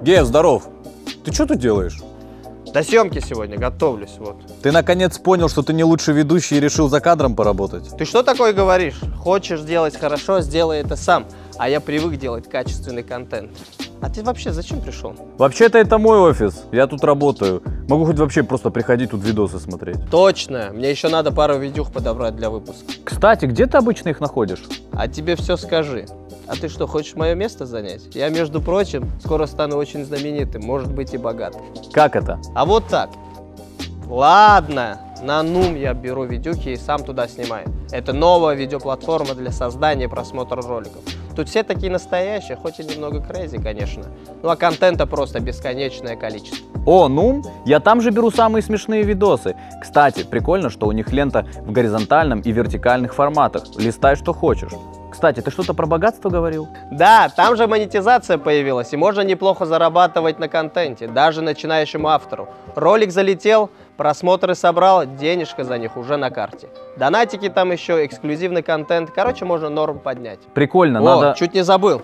Гея, здоров. Ты что тут делаешь? До съемки сегодня готовлюсь, вот. Ты наконец понял, что ты не лучший ведущий и решил за кадром поработать? Ты что такое говоришь? Хочешь делать хорошо, сделай это сам. А я привык делать качественный контент. А ты вообще зачем пришел? Вообще-то это мой офис, я тут работаю. Могу хоть вообще просто приходить тут видосы смотреть. Точно, мне еще надо пару видюх подобрать для выпуска. Кстати, где ты обычно их находишь? А тебе все скажи. А ты что, хочешь мое место занять? Я, между прочим, скоро стану очень знаменитым, может быть и богатым. Как это? А вот так. Ладно, на Нум я беру видюхи и сам туда снимаю. Это новая видеоплатформа для создания и просмотра роликов. Тут все такие настоящие, хоть и немного крейзи, конечно. Ну а контента просто бесконечное количество. О, ну, я там же беру самые смешные видосы. Кстати, прикольно, что у них лента в горизонтальном и вертикальных форматах. Листай, что хочешь. Кстати, ты что-то про богатство говорил? Да, там же монетизация появилась, и можно неплохо зарабатывать на контенте, даже начинающему автору. Ролик залетел, просмотры собрал, денежка за них уже на карте. Донатики там еще, эксклюзивный контент. Короче, можно норм поднять. Прикольно, О, надо... чуть не забыл.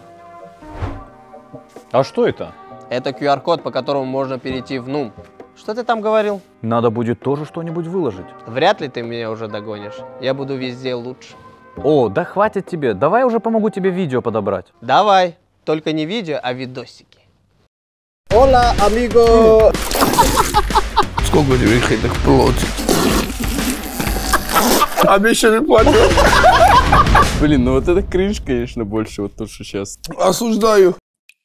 А что это? Это QR-код, по которому можно перейти в Нум. Что ты там говорил? Надо будет тоже что-нибудь выложить. Вряд ли ты меня уже догонишь. Я буду везде лучше. О, да хватит тебе. Давай уже помогу тебе видео подобрать. Давай. Только не видео, а видосики. Hola, amigo! Сколько у тебя их плоть? Обещанный платеж. Блин, ну вот это кринж, конечно, больше вот то, что сейчас. Осуждаю.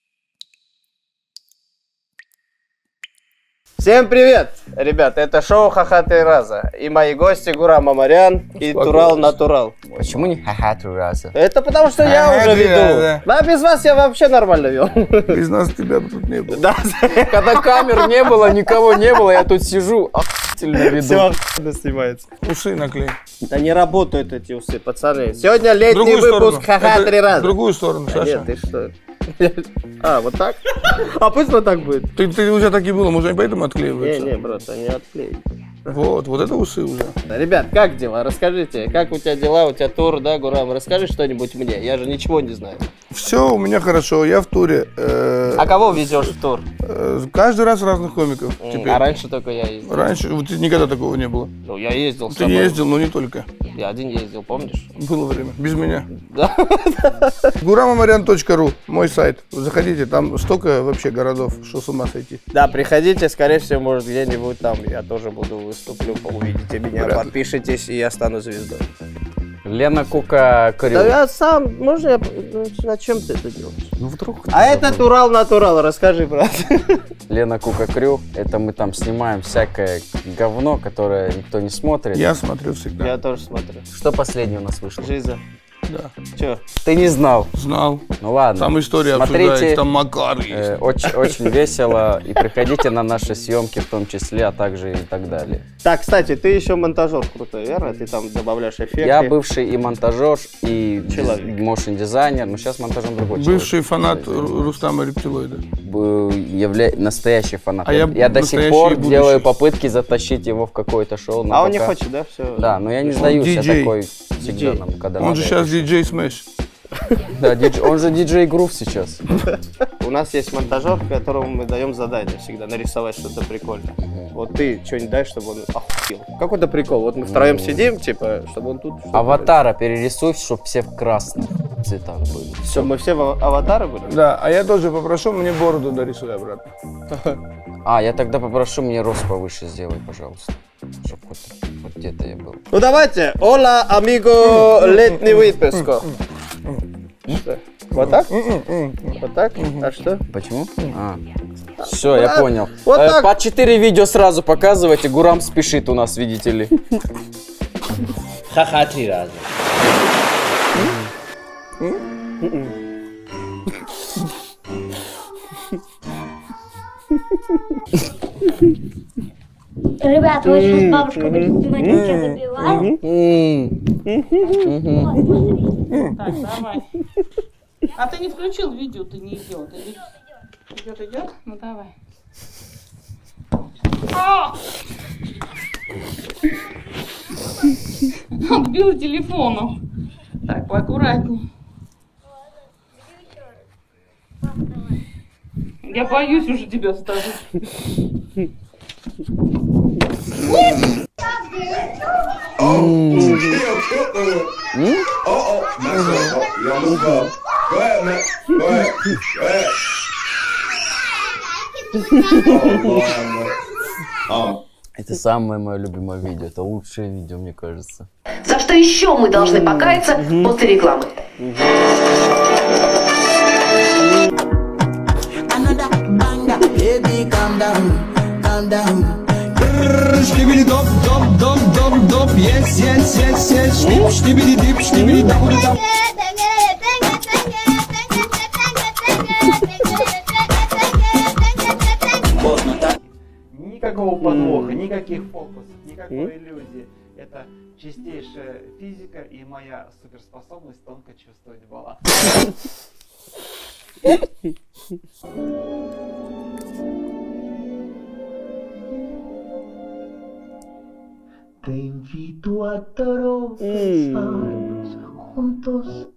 Всем привет! Ребят, это шоу Ха-Ха 3 раза. И мои гости Гурам Мамарян и Турал Натурал. Почему не ха-ха 3 раза? Это потому что я Ха-ха уже 3 веду. раза. Да, без вас я вообще нормально вел. Из нас тебя тут не было. Да, Когда камер не было, никого не было, я тут сижу, охуительно веду. все снимается. Усы наклей. Да не работают эти усы, пацаны. Сегодня летний Другую выпуск сторону. Ха-Ха Это 3 раза. Другую сторону, Саша. Нет, ты что? А, вот так? А пусть вот так будет. Ты уже так и было, может, они поэтому отклеиваются? Не, брат, они отклеят. Вот это усы уже. Ребят, как дела? Расскажите, как у тебя дела? У тебя тур, да, Гурам? Расскажи что-нибудь мне, я же ничего не знаю. Все, у меня хорошо, я в туре. А кого везешь в тур? Каждый раз разных комиков теперь. А раньше только я ездил. Раньше вот никогда такого не было. Ну, я ездил с Ты тобой. ездил, но не только. Я один ездил, помнишь? Было время, без меня. Да. guramamarian.ru, мой сайт. Заходите, там столько вообще городов, что с ума сойти. Да, приходите, скорее всего, может, где-нибудь там я тоже буду выступлю, увидите меня, Вряд ли. подпишитесь, и я стану звездой. Лена Кука Крю. Да я сам, можно я... Зачем ты это делаешь? Ну вдруг. А это Турал Натурал, расскажи, брат. Лена Кука Крю, это мы там снимаем всякое говно, которое никто не смотрит. Я смотрю всегда. Я тоже смотрю. Что последнее у нас вышло? Жиза. Да. Че? Ты не знал. Знал. Ну ладно. Там история Смотрите, обсуждается, там Макар есть. очень весело. И приходите на наши съемки в том числе, а также и так далее. Так, кстати, ты еще монтажер крутой, верно? Ты там добавляешь эффекты. Я бывший и монтажер, и Человек. моушн-дизайнер, но сейчас монтажом другой Бывший человек. фанат Рустама Рептилоида. Настоящий фанат. А я Я до сих настоящий пор и будущий. делаю попытки затащить его в какое-то шоу. Но А он не пока- хочет, да? Все. Да, но я не сдаюсь, я диджей. такой всегда Диджей. нам, когда Он надо. же сейчас диджей Смэш. Да, он же диджей Грув сейчас. У нас есть монтажер, которому мы даем задание всегда нарисовать что-то прикольное. Вот ты что-нибудь дай, чтобы он охуел. Какой-то прикол. Вот мы втроем сидим, типа, чтобы он тут... Аватара перерисуй, чтобы все в красных цветах были. Все, мы все аватары были? Да, а я тоже попрошу, мне бороду дорисуй обратно. А, я тогда попрошу мне рост повыше сделай, пожалуйста. Чтоб хоть где-то я был. Ну давайте. Hola, amigo, летний выпуск. Что? Вот так? Вот так? А что? Почему? Все, я понял. Вот так. По 4 видео сразу показывайте. Гурам спешит у нас, видите ли. Ха-ха 3 раза. Ребята, вот сейчас бабушка будет снимать, как я забиваю. Так, давай. А ты не включил видео, ты не идет. Идет? Ну давай. Отбила телефону. Так, поаккуратней. Я боюсь уже тебя ставить. Это самое мое любимое видео. Это лучшее видео, мне кажется. За что еще мы должны покаяться после рекламы? Никакого подвоха, никаких фокусов, никакой иллюзии. Это чистейшая физика и моя суперспособность тонко чувствовать баланс. Te invito a todos estarnos juntos.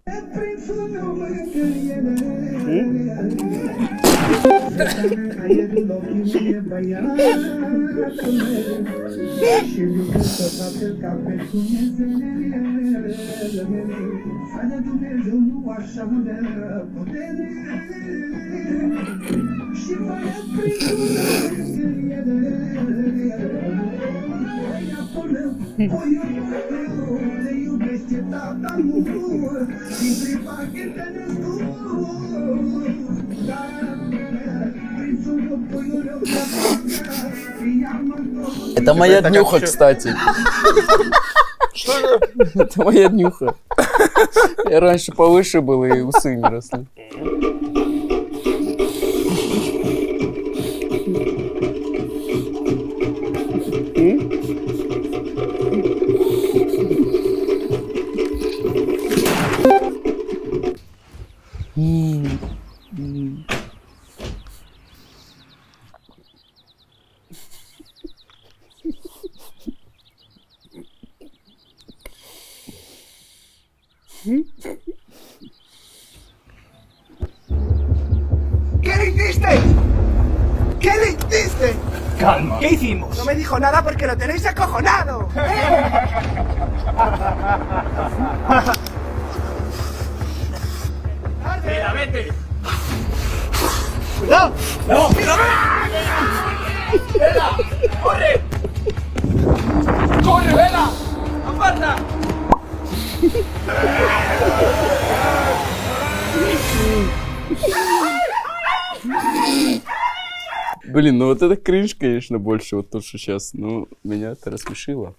Это моя днюха, кстати. Что это? Это моя днюха. Я раньше повыше был, и усы не росли. ¿Qué le hiciste? ¿Qué le hiciste? Calma. ¿Qué hicimos? No me dijo nada porque lo tenéis acojonado. ¡Vela, vete! ¡Cuidado! ¡No! ¡Vela! ¡Corre! ¡Corre, Vela! ¡Aparta! Блин, ну вот это кринж, конечно, больше вот то, что сейчас. Ну, меня это рассмешило.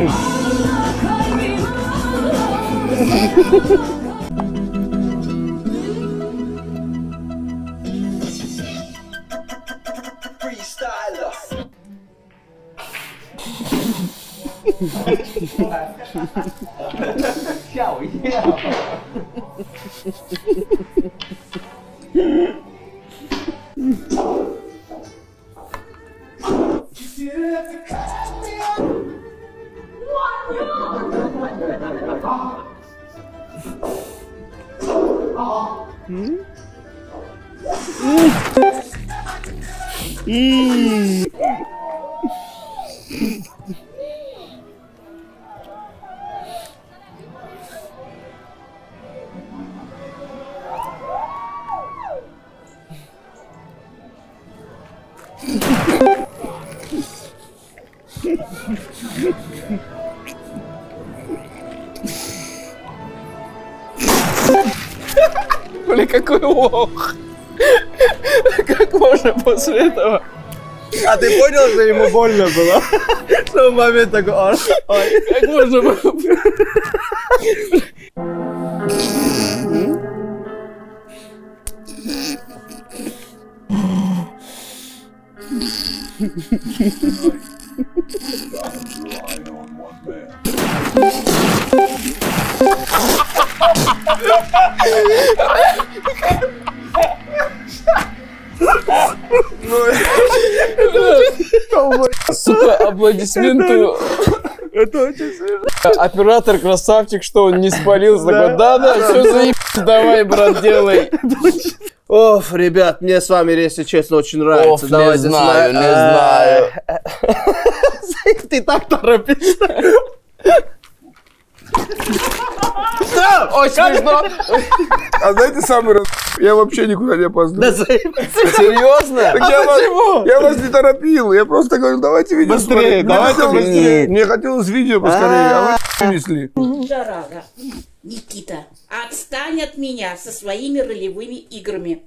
Бля, какой лох! Как можно после этого? А ты понял, что ему больно было? Что в момент такой, ой. Как можно было? Сука, аплодисменты. Это очень смешно. Оператор красавчик, что он не спалился. Такой, да-да, все заебись, давай, брат, делай. Оф, ребят, мне с вами, если честно, очень нравится. Оф, не знаю, не знаю. Ты так торопишься. Ой, смешно. А знаете, самый раз... Я вообще никуда не опоздаю. Серьезно? Я вас не торопил. Я просто говорю, давайте видео Быстрее, давайте быстрее. Мне хотелось видео поскорее, а вы несли. Зараза. Никита, отстань от меня со своими ролевыми играми.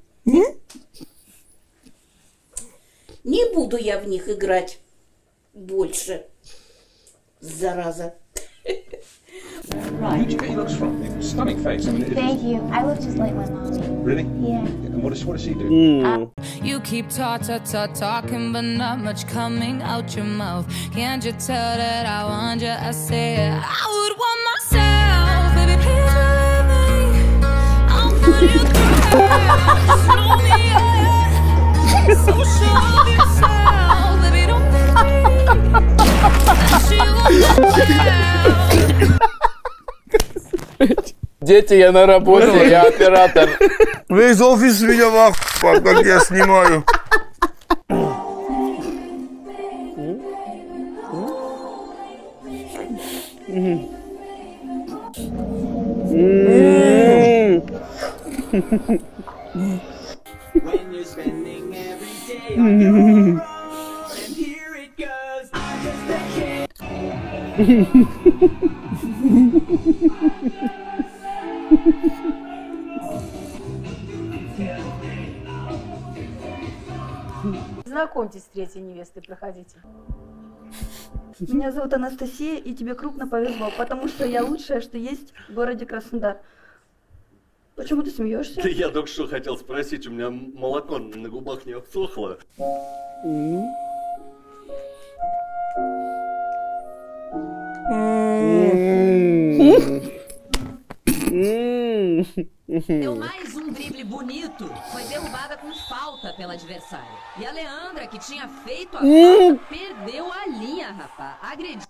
Не буду я в них играть больше. Зараза. Where'd you get your looks from? Stunning face. I mean, Thank you. I look just like my mommy. really? Yeah. And what does she do? You keep talking, but not much coming out your mouth. Can't you tell that I want you? I say I would want myself, baby. Please believe me. I'll put you through hell. Just know me, yeah. So sure of yourself, baby. Don't think that you will. Дети, я наработал, я оператор. Весь офис меня в ахуе, как я снимаю. Знакомьтесь с третьей невестой, проходите. Меня зовут Анастасия, и тебе крупно повезло, потому что я лучшая, что есть в городе Краснодар. Почему ты смеешься? Да я только что хотел спросить, у меня молоко на губах не обсохло. Deu mais drible bonito. Foi derrubada com falta pela adversária. E a Leandra, que tinha feito a falta, perdeu a linha, rapaz. Agrediu.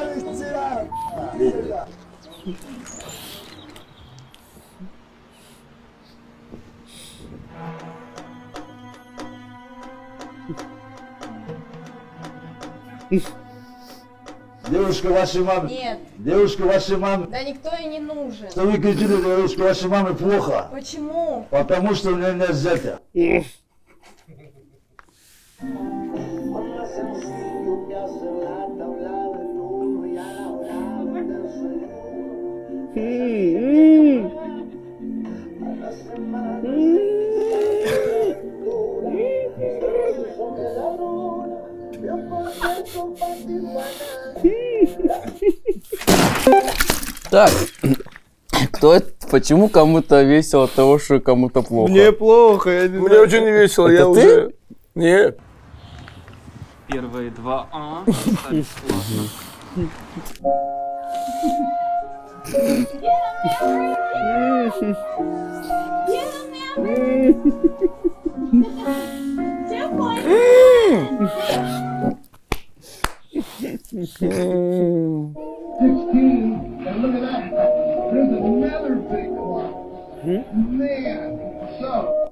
Девушка вашей мамы. Нет. Девушка вашей мамы. Да никто и не нужен. Что вы кричите, девушка вашей мамы плохо? Почему? Потому что у меня нет зятя. Так, кто это? Почему кому-то весело от того, что кому-то плохо? Мне плохо. Мне очень не весело, Это я ты? уже... Нет. Первые два А остались сложно. And look at that. There's another big clock. Man, so.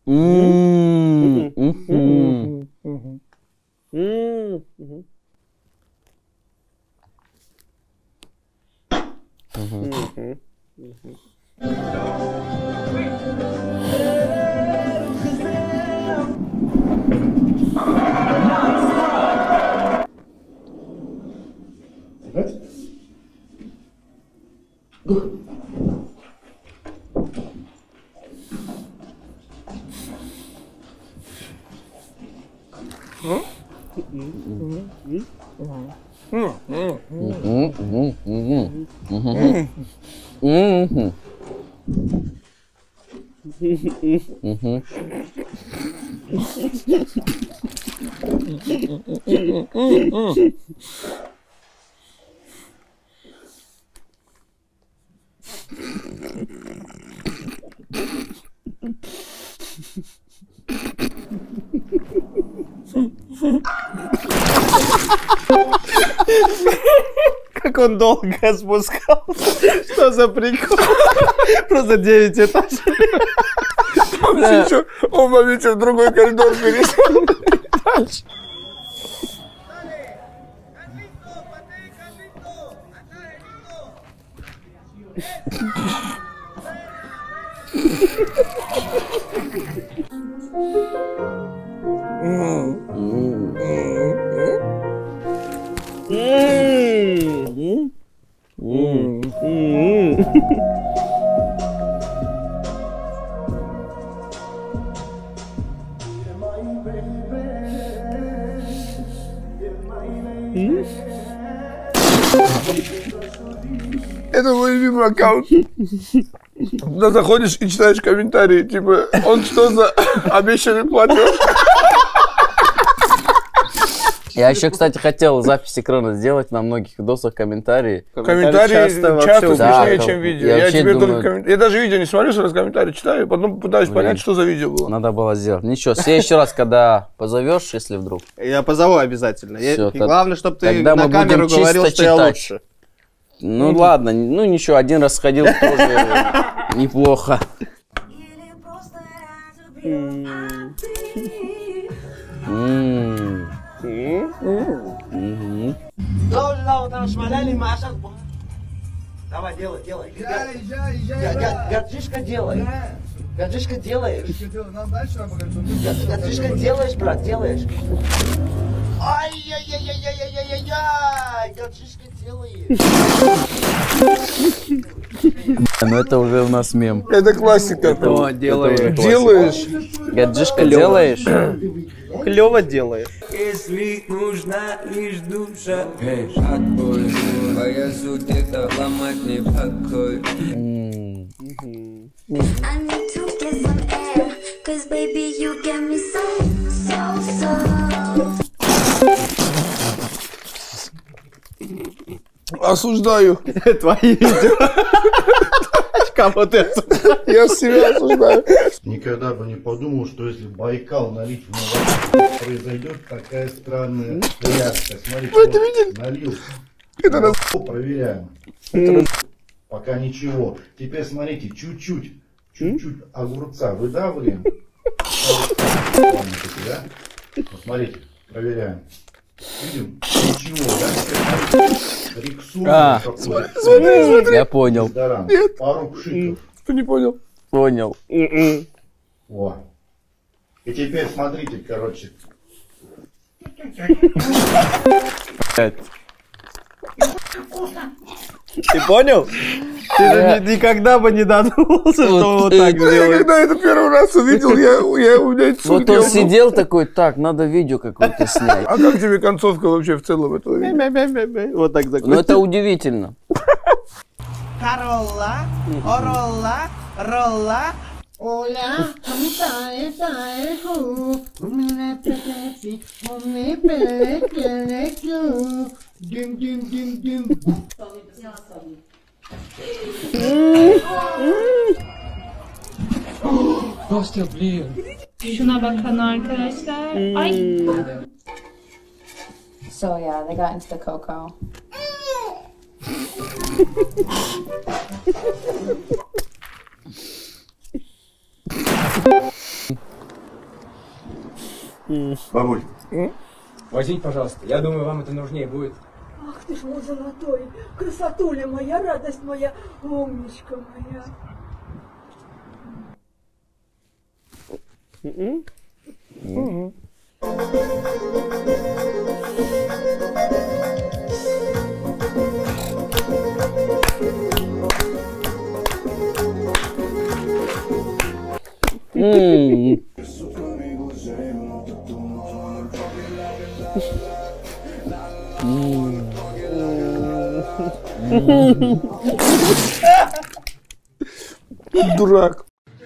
Как он долго спускался. Что за прикол? Просто 9 этажей. Он в моменте в другой коридор перешел. Дальше. Это мой любимый аккаунт. Туда заходишь и читаешь комментарии, типа, он что за обещанный платеж? Я еще, кстати, хотел запись экрана сделать на многих видосах комментарии. Комментарии часто смешнее, да, чем видео. Я теперь думаю... только я даже видео не смотрю, сразу комментарии читаю, потом пытаюсь понять, что за видео было. Надо было сделать. Ничего, в следующий раз, когда позовешь, если вдруг. Я позову обязательно. Всё, И главное, чтобы ты тогда на мы камеру будем говорил, чисто что я читать. лучше. Ну ладно, ну ничего, один раз сходил тоже неплохо. Давай, делай. Гордишка делай. Гордишка делаешь. Гордишка делаешь, брат, делаешь. Ай-яй-яй-яй-яй-яй-яй-яй! Гордишка делаешь. Ну это уже у нас мем. Это классика. Делаешь. Гаджишка делаешь? Клево делаешь. Если нужна лишь душа, отбой. Твоя суть это ломать мне покой. I need to get some air, 'cause baby you get me so. Осуждаю. Твои видео. Кого ты осуждаешь? Я себя осуждаю. Никогда бы не подумал, что если Байкал налить в молоко, произойдет такая странная реакция. Смотрите, Вы это видели? налил. Это Молоко проверяем. Пока ничего. Теперь смотрите, чуть-чуть огурца выдавливаем. Да? Смотрите, проверяем. Видим? Ничего, да? Смотри. Я понял. Нет. Пару пшиков. Ты не понял? Понял. Во. И теперь смотрите, короче. Ты понял? Ты же никогда бы не додумался, что вот так сделаешь. Когда я это первый раз увидел, у меня это Вот он сидел такой, так, надо видео какое-то снять. А как тебе концовка вообще в целом этого видео? Вот так закончил. Ну это удивительно. Ролла, ролла. Hola, Kostya, блин. Şuna bakın arkadaşlar. Ay. So yeah, they got into the cocoa. Бабуль. Возьмите, пожалуйста. Я думаю, вам это нужнее будет. Ах ты ж мой золотой, красотуля моя, радость моя, умничка моя. Дурак.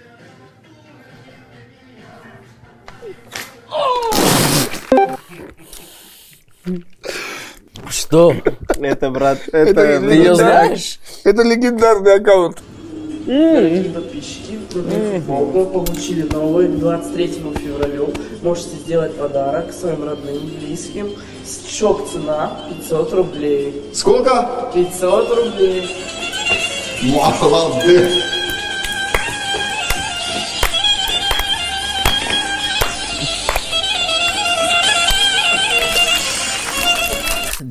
Что? Это, брат, Это это... Ты ее знаешь? Это легендарный аккаунт. Дорогие подписчики, вы получили новый к 23 февралю. Можете сделать подарок своим родным, близким. Шок цена 500 рублей. Сколько? 500 рублей. Молодец.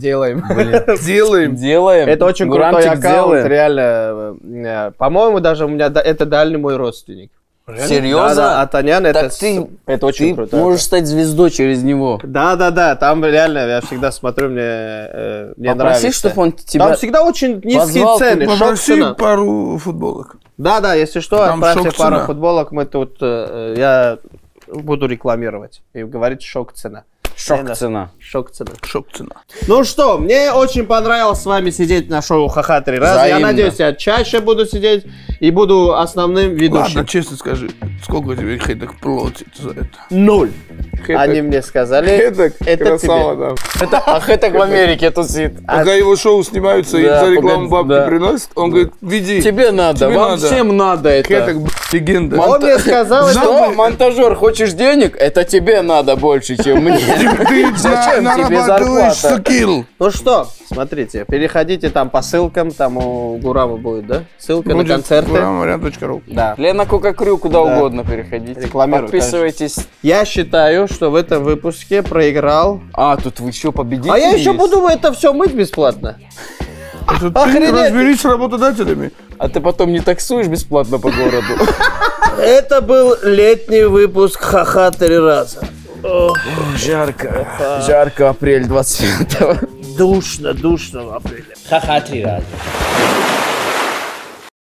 Делаем. Делаем. Это очень крутой Грамчик аккаунт, делаем. реально. По-моему, даже у меня это дальний мой родственник. Серьезно? Да, Атанян, это очень круто. Ты можешь стать звездой через него. Да, там реально, я всегда смотрю, мне Попроси, нравится. чтобы он тебя Там всегда очень низкие позвал, цены. Попроси Шок-цена. пару футболок. Да, если что, Там отправьте шок-цена. пару футболок, мы тут, я буду рекламировать и говорить шок-цена. Шок-цена. Шок-цена. Ну что, мне очень понравилось с вами сидеть на шоу «Ха-ха 3 раза». Взаимно. Я надеюсь, я чаще буду сидеть и буду основным ведущим. Ладно, честно скажи, сколько тебе хэток платит за это? 0. Хэток. Они мне сказали, Хэток, это красава, тебе. да. А хэток в Америке тусит. Когда его шоу снимаются и Да, за рекламу погоди, бабки да. приносят, он говорит, веди. Тебе надо, Тебе вам надо. всем надо это. Хэток, легенда. Он мне сказал, Что, монтажер, хочешь денег? Это тебе надо больше, чем мне. Зачем тебе зарплата? скилл. Ну что, смотрите, переходите там по ссылкам, там у Гурама будет, да? Ссылка на концерты. Гурам.ру. Да. Лена Кока-Крю, куда Да. угодно переходите. Рекламируй, Подписывайтесь. Я считаю, что в этом выпуске проиграл. А, тут вы еще победитель А я еще есть? буду это все мыть бесплатно. Это ты Охренеть. разберись с работодателями. А ты потом не таксуешь бесплатно по городу. Это был летний выпуск «Ха-ха 3 раза». Жарко. Жарко, апрель 25-го. Душно в апреле. Ха-ха 3 раза.